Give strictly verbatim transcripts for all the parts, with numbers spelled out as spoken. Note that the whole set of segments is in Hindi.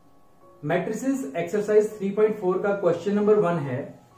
Matrices exercise three point four का क्वेश्चन नंबर वन है,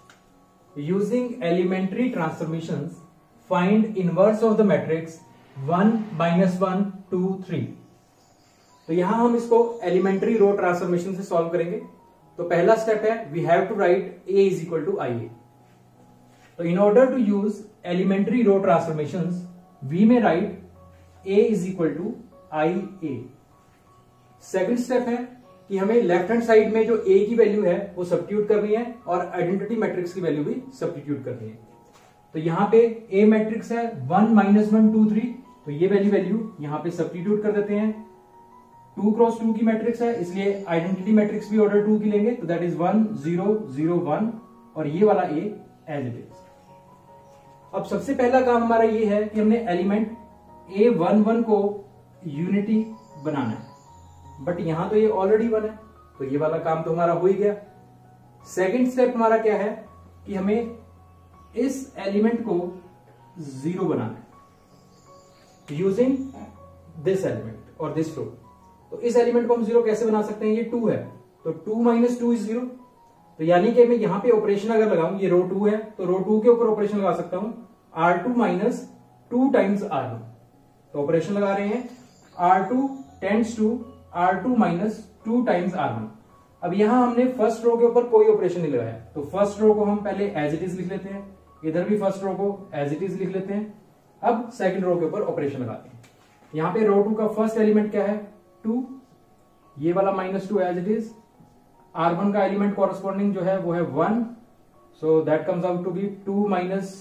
using elementary transformations find inverse of the matrix one minus one two three. तो यहां हम इसको एलिमेंट्री रो ट्रांसफॉर्मेशन से सॉल्व करेंगे। तो पहला स्टेप है, we have to write A is equal to I A. तो in order to use elementary row transformations we may write A is equal to I A. Second step है कि हमें लेफ्ट हैंड साइड में जो ए की वैल्यू है वो सब्स्टिट्यूट करनी है और आइडेंटिटी मैट्रिक्स की वैल्यू भी सब्स्टिट्यूट करनी है। तो यहां पे ए मैट्रिक्स है one minus one two three, तो ये वैल्यू वैल्यू यहां पे सब्स्टिट्यूट कर देते हैं। टू क्रॉस टू की मैट्रिक्स है, इसलिए आइडेंटिटी मैट्रिक्स भी ऑर्डर टू की लेंगे, तो that is one zero zero one, और ये वाला ए एज इट इज। अब सबसे पहला काम हमारा ये है कि हमने एलिमेंट ए वन वन को यूनिटी बनाना है, बट यहां तो ये ऑलरेडी वन है, तो ये वाला काम तो हमारा हो ही गया। सेकेंड स्टेप हमारा क्या है कि हमें इस एलिमेंट को जीरो बनाना है यूजिंग दिस एलिमेंट और दिस रो। तो इस एलिमेंट को हम जीरो कैसे बना सकते हैं, ये टू है, तो two minus two is zero. तो यानी कि मैं यहां पे ऑपरेशन अगर लगाऊं, ये रो टू है तो रो टू के ऊपर ऑपरेशन लगा सकता हूं, R two minus two times R one. तो ऑपरेशन लगा रहे हैं, R two tends to R two minus two times R one. अब यहां हमने फर्स्ट रो के ऊपर कोई ऑपरेशन नहीं लगाया, तो फर्स्ट रो को हम पहले एज इट इज लिख लेते हैं, इधर भी फर्स्ट रो को एज इट इज लिख लेते हैं। अब सेकंड रो के ऊपर ऑपरेशन लगाते हैं। यहां पे रो टू का फर्स्ट एलिमेंट क्या है, टू, ये वाला minus two as it is. R one का एलिमेंट कॉरेस्पॉन्डिंग जो है वो है one, so that comes out to be two minus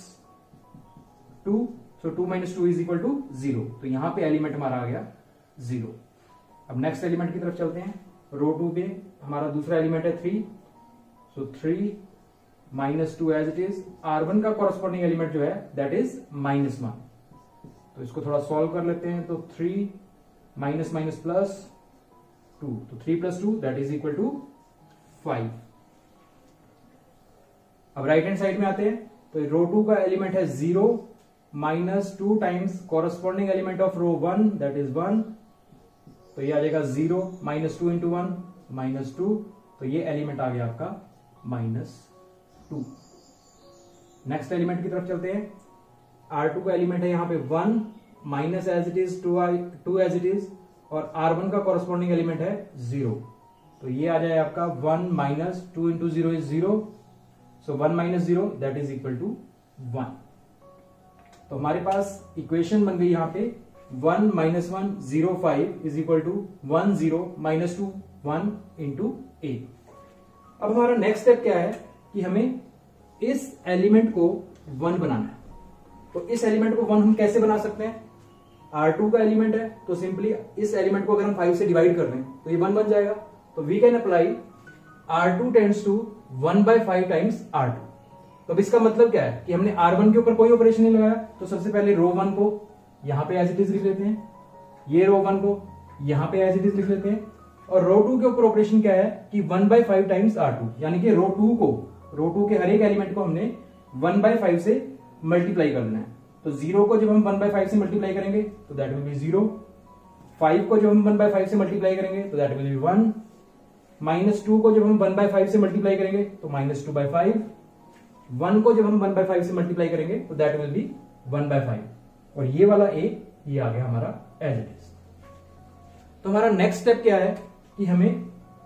two, so two minus two is equal to zero. तो यहां पे एलिमेंट हमारा आ गया जीरो। अब नेक्स्ट एलिमेंट की तरफ चलते हैं। रो टू पे हमारा दूसरा एलिमेंट है three, so three minus two as it is. R one का कॉरेस्पॉन्डिंग एलिमेंट जो है दैट इज माइनस वन। तो इसको थोड़ा सॉल्व कर लेते हैं। तो three minus minus plus two, तो three plus two that is equal to five. अब राइट हैंड साइड में आते हैं। तो रो टू का एलिमेंट है zero minus two times corresponding element of row one that is one, तो ये आ जाएगा zero minus two into one minus two, तो ये एलिमेंट आ गया आपका माइनस टू। नेक्स्ट एलिमेंट की तरफ चलते हैं। आर टू का एलिमेंट है यहां पे one minus as it is two I two as it is, और आर वन का कॉरेस्पॉन्डिंग एलिमेंट है जीरो, तो ये आ जाए आपका one minus two into zero is zero, so one minus zero that is equal to one. तो हमारे पास इक्वेशन बन गई यहां पे one minus one zero five is equal to one zero minus two one into A. अब हमारा नेक्स्ट स्टेप क्या है कि हमें इस एलिमेंट को वन बनाना है। तो इस एलिमेंट को वन हम कैसे बना सकते हैं, आर टू का एलिमेंट है तो सिंपली इस एलिमेंट को अगर हम फाइव से डिवाइड कर दें तो ये वन बन जाएगा। तो we can apply R two tends to one by five times R two. तो अब इसका मतलब क्या है कि हमने आर वन के ऊपर कोई ऑपरेशन नहीं लगाया, तो सबसे पहले रो वन को यहां पे एज इट इज लिख लेते हैं, ये रो वन को यहां पे एज इट इज लिख लेते हैं, और रो टू के ऊपर ऑपरेशन क्या है कि one by five times R two, यानी कि रो टू को रो टू के हर एक एलिमेंट को हमने वन बाय फाइव से मल्टीप्लाई कर देना है। तो जीरो को जब हम वन बाय फाइव से मल्टीप्लाई करेंगे तो that will be zero, five को जब हम वन बाय फाइव से मल्टीप्लाई करेंगे तो that will be one, minus two को जब हम वन बाय फाइव से मल्टीप्लाई करेंगे तो minus two by five, one को जब हम वन बाय फाइव से मल्टीप्लाई करेंगे तो that will be one by five, और ये वाला ए ये आ गया हमारा एज इट इज। तो हमारा नेक्स्ट स्टेप क्या है कि हमें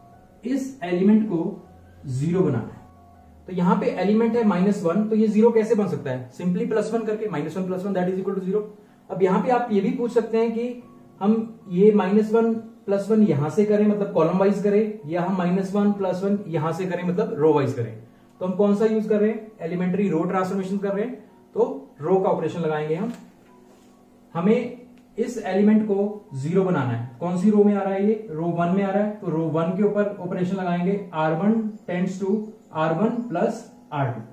इस एलिमेंट को जीरो बनाना है। तो यहां पे एलिमेंट है माइनस वन, तो ये जीरो कैसे बन सकता है, सिंपली प्लस वन करके, minus one plus one that is equal to zero. अब यहां पे आप ये भी पूछ सकते हैं कि हम ये माइनस वन प्लस वन यहां से करें मतलब कॉलम वाइज करें, या हम माइनस वन प्लस वन यहां से करें मतलब रो वाइज करें। तो हम कौन सा यूज कर रहे हैं, एलिमेंट्री रो ट्रांसफॉर्मेशन कर रहे हैं, तो रो का ऑपरेशन लगाएंगे हम। हमें इस एलिमेंट को जीरो बनाना है। कौन सी रो में आ रहा है, ये रो वन में आ रहा है, तो रो वन के ऊपर ऑपरेशन लगाएंगे, R one tends to R one plus R two.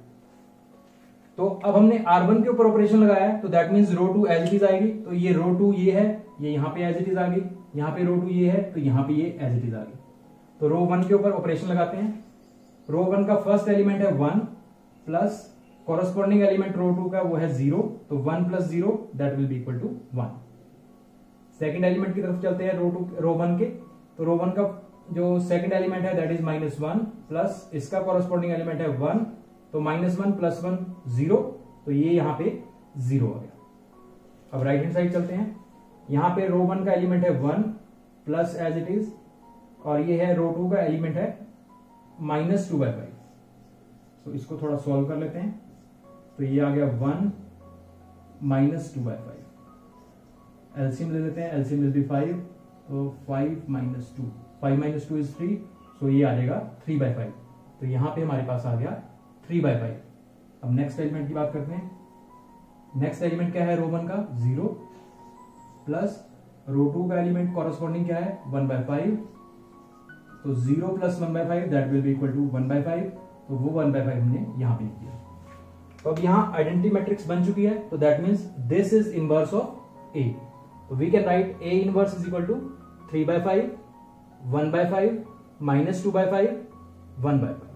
तो अब हमने आर वन के ऊपर ऑपरेशन लगाया है, तो that means row two as it is आएगी। तो ये रो टू ये है, ये यहां पे एज इट इज आ गई, यहां पे रो टू ये है तो यहां पे ये एज इट इज आ गई। तो रो वन के ऊपर ऑपरेशन लगाते हैं। रो वन का फर्स्ट एलिमेंट है one plus corresponding element row two का वो है जीरो, तो one plus zero that will be equal to one. Second element की तरफ चलते हैं रो टू रो वन के। तो रो वन का जो सेकंड एलिमेंट है that is minus one, plus इसका कॉरस्पॉन्डिंग एलिमेंट है वन, तो minus one plus one zero, तो ये यहां पे जीरो आ गया। अब राइट हैंड साइड चलते हैं, यहां पे रो वन का एलिमेंट है one plus as it is, और ये है रो टू का एलिमेंट है माइनस टू बाई फाइव। तो इसको थोड़ा सॉल्व कर लेते हैं, तो ये आ गया one minus two by five. LCM ले लेते हैं, एलसीएम विल बी फाइव, तो five minus two, five minus two is three, so ये आ जाएगा थ्री बाई फाइव। तो यहां पे हमारे पास आ गया थ्री बाई फाइव। अब नेक्स्ट एलिमेंट की बात करते हैं। नेक्स्ट एलिमेंट क्या है रो वन का, जीरो, प्लस रो टू का एलिमेंट कॉरस्पॉन्डिंग क्या है, वन बाय फाइव, तो zero plus one by five that will be equal to one by five, तो वो वन बाय फाइव हमने यहां पे लिख दिया। तो अब यहां आइडेंटिटी मैट्रिक्स बन चुकी है, तो that means this is inverse of A. तो we can write A inverse is equal to three by five, one by five, minus two by five, one by five.